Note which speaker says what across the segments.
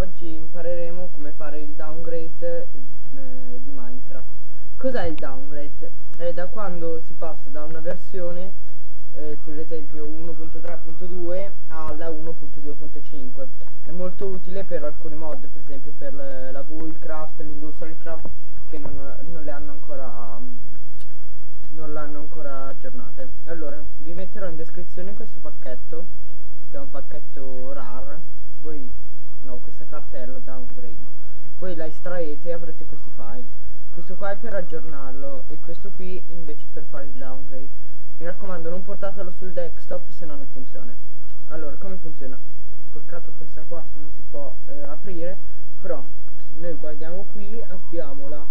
Speaker 1: oggi impareremo come fare il downgrade di Minecraft. Cos'è il downgrade? È da quando si passa da una versione, per esempio 1.3.2 alla 1.2.5. È molto utile per alcuni mod, per esempio per la Buildcraft, l'Industrial Craft, che non le hanno ancora non l'hanno ancora aggiornate. Allora, vi metterò in descrizione questo pacchetto, che è un pacchetto RAR. Voi, no, questa cartella downgrade, voi la estraete e avrete questi file. Questo qua è per aggiornarlo e questo qui invece per fare il downgrade. Mi raccomando, non portatelo sul desktop, se no non funziona. Allora, come funziona? Peccato questa qua non si può aprire, però noi guardiamo qui, abbiamo la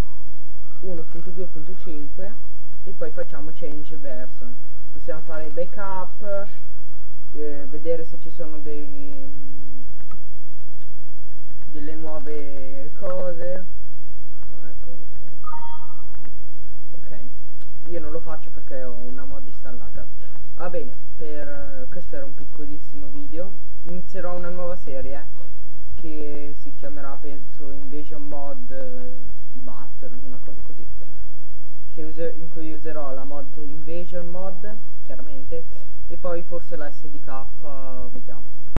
Speaker 1: 1.2.5 e poi facciamo change version. Possiamo fare backup, vedere se ci sono delle nuove cose. Eccolo qua. Ok, io non lo faccio perché ho una mod installata. Va bene, questo era un piccolissimo video. Inizierò una nuova serie che si chiamerà, penso, Invasion Mod Battle, una cosa così, in cui userò la mod Invasion Mod, chiaramente, e poi forse la SDK, vediamo.